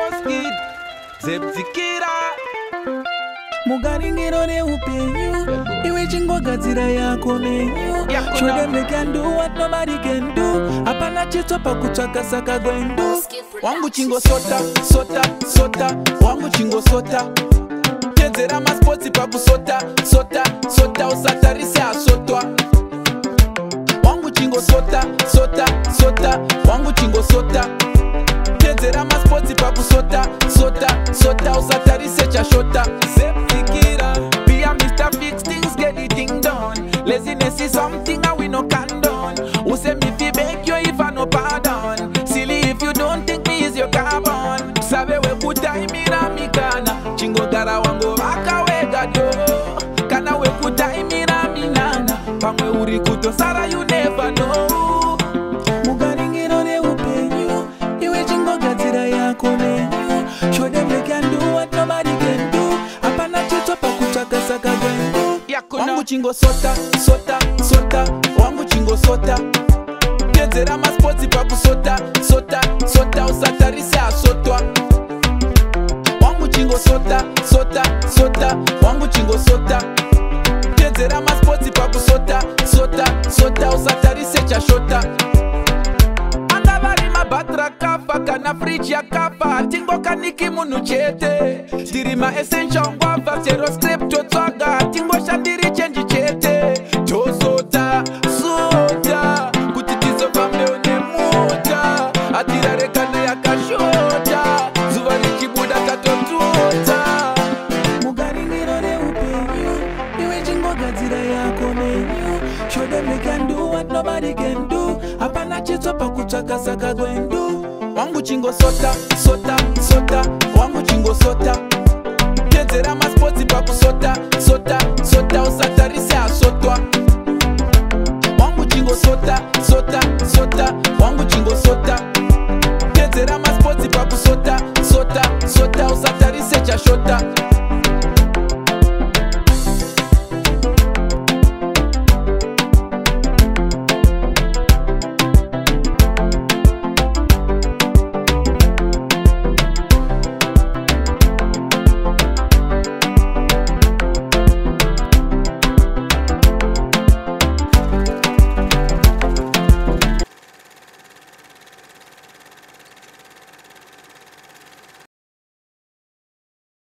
Boskid Zepzikira Mugaringiro ne upenyu Iwe chingogadzira yako menyu Show them they can do what nobody can do Apana chito pa kuchaka saka gwendu Wangu chingo sota, sota, sota Wangu chingo sota Kenzera maspoti pa kusota, sota, sota Usatarise asotwa Wangu chingo sota, sota, sota Wangu chingo sota Kenzera maspoti pa kusota, sota, sota Usatarise chashota Zepzikira Be a Mr. Fix things, get the thing done Laziness is something and we no condone Who say me fi beg you if I no pardon Silly if you don't think me is your carbon Sabe we kutai mira mikana Chingo gara wango waka wega do Kana we kutai mira minana Pamwe uri kuto sara you never know Mugaringiro ne upenyu Iwe chingo gatira yako menyu Show them they can do what nobody can do Apana chito pa kuchaka saka gwendu Wangu chingo sota, sota, sota Wangu chingo sota Kenzera maspoti pa kusota, sota, sota Usatarise asotwa Wangu chingo sota, sota, sota Wangu chingo sota Kenzera maspoti pa kusota, sota, sota Usatarise chashota Andavari mabatra kafa Kana fridge ya kafa Tingo kaniki munu chete Dirima essential ngwava Zero script totwaga Tingo shandiri change chete Tosota, sota Kutitizo famle one muta Atira rekana ya kashota Zuva richibuda katotuota Mugaringiro ne upenyu Iwe chingo gadzira yako menyu Show them they can do what nobody can do Apana chito pa kuchaka saka gwendu Wangu chingo sota, sota, sota Wangu chingo sota Kenzera maspoti pa kusota, sota, sota Usatarise asotwa